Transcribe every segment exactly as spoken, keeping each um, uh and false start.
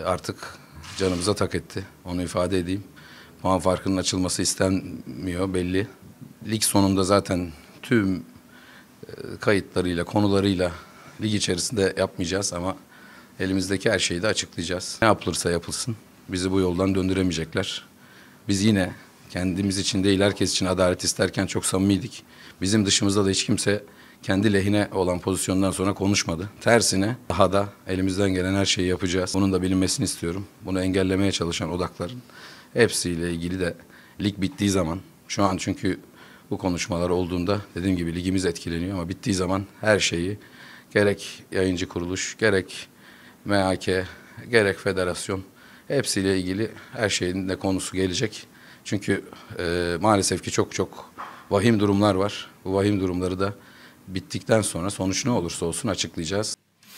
artık canımıza tak etti. Onu ifade edeyim. Puan farkının açılması istenmiyor belli. Lig sonunda zaten tüm e, kayıtlarıyla, konularıyla lig içerisinde yapmayacağız ama elimizdeki her şeyi de açıklayacağız. Ne yapılırsa yapılsın bizi bu yoldan döndüremeyecekler. Biz yine kendimiz için değil herkes için adalet isterken çok samimiydik. Bizim dışımızda da hiç kimse kendi lehine olan pozisyondan sonra konuşmadı. Tersine daha da elimizden gelen her şeyi yapacağız. Bunun da bilinmesini istiyorum. Bunu engellemeye çalışan odakların hepsiyle ilgili de lig bittiği zaman, şu an çünkü bu konuşmalar olduğunda dediğim gibi ligimiz etkileniyor ama bittiği zaman her şeyi gerek yayıncı kuruluş, gerek M H K, gerek federasyon hepsiyle ilgili her şeyin de konusu gelecek. Çünkü e, maalesef ki çok çok vahim durumlar var. Bu vahim durumları da bittikten sonra sonuç ne olursa olsun açıklayacağız.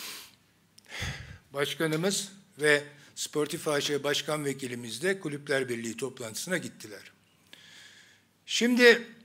Başkanımız ve Sportif A Ş Başkan Vekilimiz de Kulüpler Birliği toplantısına gittiler. Şimdi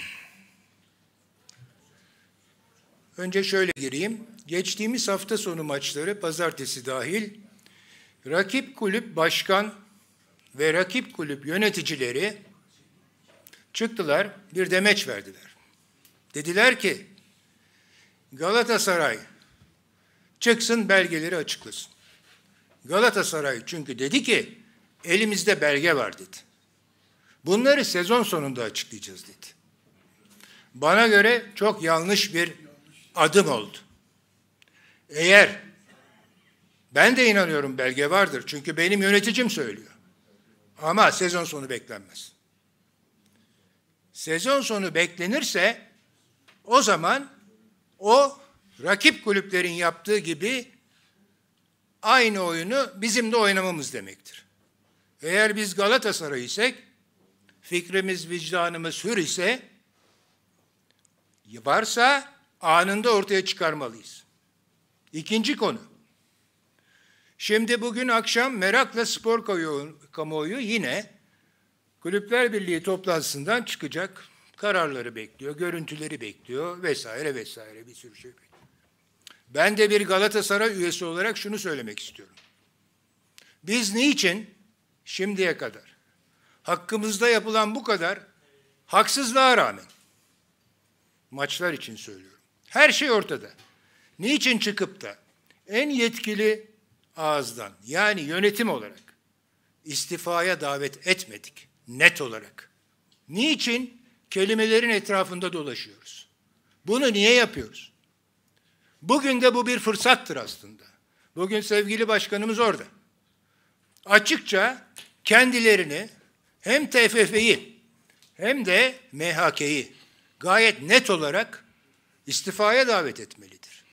önce şöyle gireyim. Geçtiğimiz hafta sonu maçları pazartesi dahil rakip kulüp başkan ve rakip kulüp yöneticileri çıktılar, bir demeç verdiler. Dediler ki Galatasaray çıksın belgeleri açıklasın. Galatasaray çünkü dedi ki elimizde belge var dedi. Bunları sezon sonunda açıklayacağız dedi. Bana göre çok yanlış bir adım oldu. Eğer ben de inanıyorum belge vardır çünkü benim yöneticim söylüyor. Ama sezon sonu beklenmez. Sezon sonu beklenirse o zaman o rakip kulüplerin yaptığı gibi aynı oyunu bizim de oynamamız demektir. Eğer biz Galatasaray isek, fikrimiz, vicdanımız hür ise, varsa anında ortaya çıkarmalıyız. İkinci konu. Şimdi bugün akşam merakla spor kamuoyu yine Kulüpler Birliği toplantısından çıkacak. Kararları bekliyor, görüntüleri bekliyor vesaire vesaire bir sürü şey bekliyor. Ben de bir Galatasaray üyesi olarak şunu söylemek istiyorum. Biz niçin şimdiye kadar hakkımızda yapılan bu kadar haksızlığa rağmen, maçlar için söylüyorum, her şey ortada. Niçin çıkıp da en yetkili ağızdan yani yönetim olarak istifaya davet etmedik net olarak? Niçin kelimelerin etrafında dolaşıyoruz? Bunu niye yapıyoruz? Bugün de bu bir fırsattır aslında. Bugün sevgili başkanımız orada. Açıkça kendilerini hem T F F'yi hem de M H K'yi gayet net olarak istifaya davet etmelidir.